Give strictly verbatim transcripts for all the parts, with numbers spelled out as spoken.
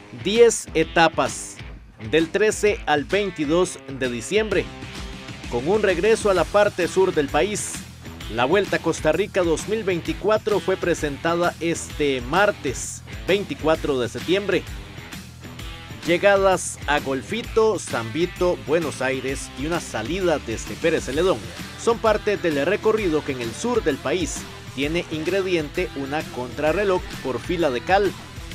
diez etapas, del trece al veintidós de diciembre, con un regreso a la parte sur del país. La Vuelta a Costa Rica dos mil veinticuatro fue presentada este martes, veinticuatro de septiembre. Llegadas a Golfito, San Vito, Buenos Aires y una salida desde Pérez Celedón son parte del recorrido que en el sur del país tiene ingrediente una contrarreloj por fila de cal.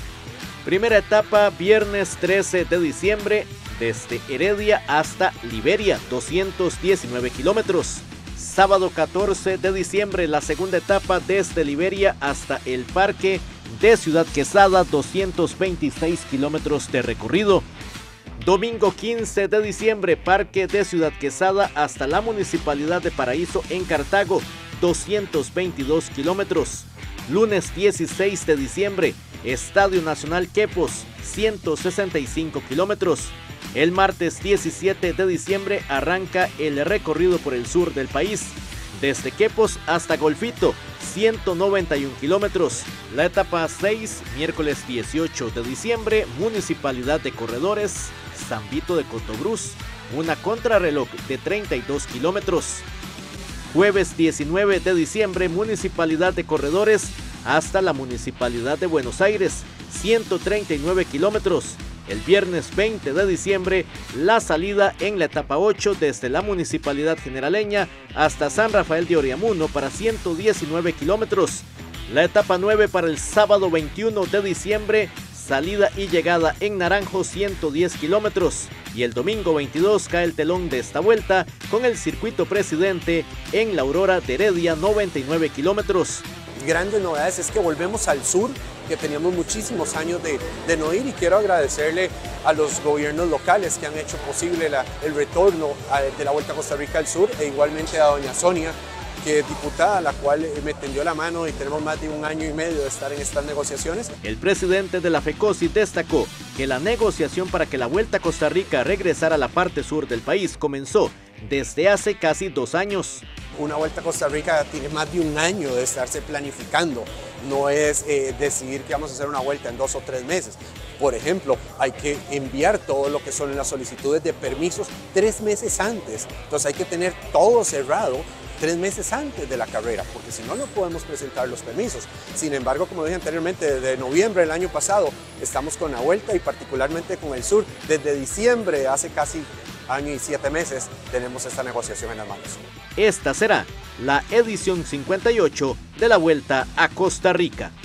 Primera etapa, viernes trece de diciembre, desde Heredia hasta Liberia, doscientos diecinueve kilómetros. Sábado catorce de diciembre, la segunda etapa desde Liberia hasta el Parque de Ciudad Quesada, doscientos veintiséis kilómetros de recorrido. Domingo quince de diciembre, Parque de Ciudad Quesada hasta la Municipalidad de Paraíso en Cartago, doscientos veintidós kilómetros. Lunes dieciséis de diciembre, Estadio Nacional Quepos, ciento sesenta y cinco kilómetros. El martes diecisiete de diciembre arranca el recorrido por el sur del país, desde Quepos hasta Golfito, ciento noventa y un kilómetros. La etapa seis, miércoles dieciocho de diciembre, Municipalidad de Corredores, San Vito de Cotobruz, una contrarreloj de treinta y dos kilómetros. Jueves diecinueve de diciembre, Municipalidad de Corredores hasta la Municipalidad de Buenos Aires, ciento treinta y nueve kilómetros. El viernes veinte de diciembre, la salida en la etapa ocho desde la Municipalidad Generaleña hasta San Rafael de Oriamuno para ciento diecinueve kilómetros. La etapa nueve para el sábado veintiuno de diciembre, salida y llegada en Naranjo, ciento diez kilómetros. Y el domingo veintidós cae el telón de esta vuelta con el circuito Presidente en la Aurora de Heredia, noventa y nueve kilómetros. Grandes novedades es que volvemos al sur, que teníamos muchísimos años de, de no ir, y quiero agradecerle a los gobiernos locales que han hecho posible la, el retorno a, de la Vuelta a Costa Rica al Sur, e igualmente a doña Sonia, que es diputada, la cual me tendió la mano, y tenemos más de un año y medio de estar en estas negociaciones. El presidente de la FECOSI destacó que la negociación para que la Vuelta a Costa Rica regresara a la parte sur del país comenzó desde hace casi dos años. Una Vuelta a Costa Rica tiene más de un año de estarse planificando, no es eh, decidir que vamos a hacer una vuelta en dos o tres meses. Por ejemplo, hay que enviar todo lo que son las solicitudes de permisos tres meses antes, entonces hay que tener todo cerrado tres meses antes de la carrera, porque si no, no podemos presentar los permisos. Sin embargo, como dije anteriormente, desde noviembre del año pasado estamos con la vuelta, y particularmente con el sur, desde diciembre, hace casi año y siete meses, tenemos esta negociación en las manos. Esta será la edición cincuenta y ocho de la Vuelta a Costa Rica.